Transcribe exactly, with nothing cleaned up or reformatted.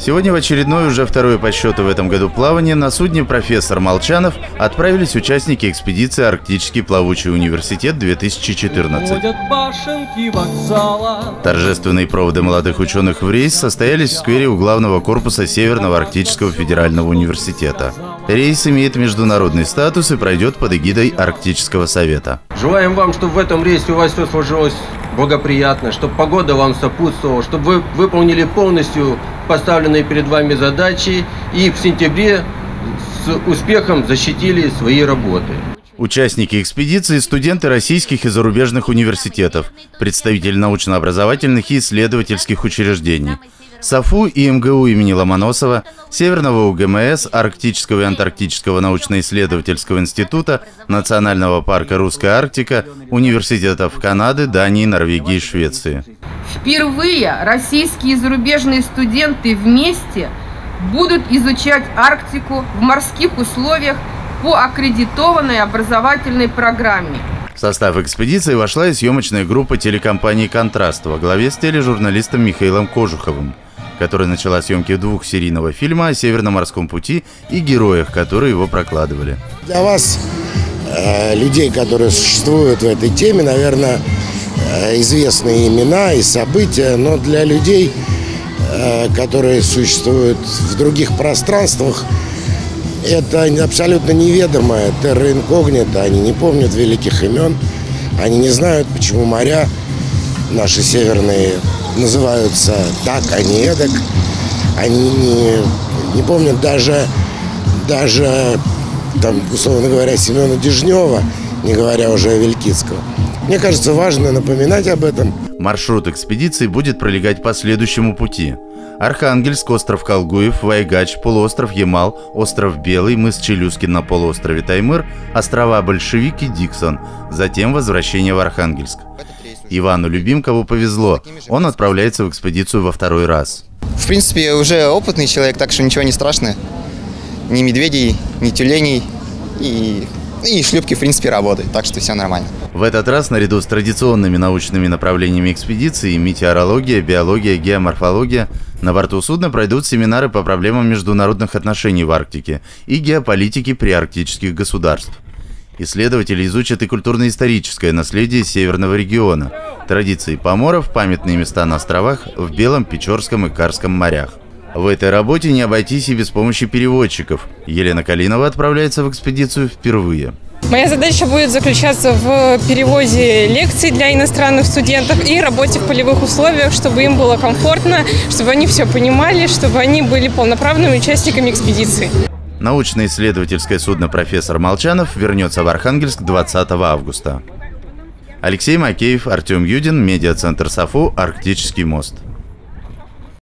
Сегодня в очередное, уже второе по счету в этом году плавание на судне «Профессор Молчанов» отправились участники экспедиции «Арктический плавучий университет-две тысячи четырнадцать». Торжественные проводы молодых ученых в рейс состоялись в сквере у главного корпуса Северного Арктического федерального университета. Рейс имеет международный статус и пройдет под эгидой Арктического совета. Желаем вам, чтобы в этом рейсе у вас все сложилось благоприятно, чтобы погода вам сопутствовала, чтобы вы выполнили полностью поставленные перед вами задачи и в сентябре с успехом защитили свои работы. Участники экспедиции – студенты российских и зарубежных университетов, представители научно-образовательных и исследовательских учреждений, САФУ и МГУ имени Ломоносова, Северного УГМС, Арктического и Антарктического научно-исследовательского института, Национального парка «Русская Арктика», университетов Канады, Дании, Норвегии и Швеции. Впервые российские и зарубежные студенты вместе будут изучать Арктику в морских условиях по аккредитованной образовательной программе. В состав экспедиции вошла и съемочная группа телекомпании «Контраст» во главе с тележурналистом Михаилом Кожуховым, которая начала съемки двухсерийного фильма о Северном морском пути и героях, которые его прокладывали. Для вас, э, людей, которые существуют в этой теме, наверное, э, известны имена и события, но для людей, э, которые существуют в других пространствах, это абсолютно неведомое, терра инкогнита. Они не помнят великих имен, они не знают, почему моря наши северные называются так, а не эдак. Они не, не помнят даже, даже там, условно говоря, Семена Дежнева, не говоря уже о Вилькицкого. Мне кажется, важно напоминать об этом. Маршрут экспедиции будет пролегать по следующему пути: Архангельск, остров Колгуев, Вайгач, полуостров Ямал, остров Белый, мыс Челюскин на полуострове Таймыр, острова Большевик и Диксон, затем возвращение в Архангельск. Ивану Любимкову повезло, он отправляется в экспедицию во второй раз. В принципе, уже опытный человек, так что ничего не страшно. Ни медведей, ни тюленей, и, и шлюпки, в принципе, работают, так что все нормально. В этот раз, наряду с традиционными научными направлениями экспедиции — метеорология, биология, геоморфология — на борту судна пройдут семинары по проблемам международных отношений в Арктике и геополитики приарктических государств. Исследователи изучат и культурно-историческое наследие северного региона, традиции поморов, памятные места на островах в Белом, Печорском и Карском морях. В этой работе не обойтись и без помощи переводчиков. Елена Калинова отправляется в экспедицию впервые. Моя задача будет заключаться в переводе лекций для иностранных студентов и работе в полевых условиях, чтобы им было комфортно, чтобы они все понимали, чтобы они были полноправными участниками экспедиции. Научно-исследовательское судно «Профессор Молчанов» вернется в Архангельск двадцатого августа. Алексей Макеев, Артем Юдин, медиацентр САФУ «Арктический мост».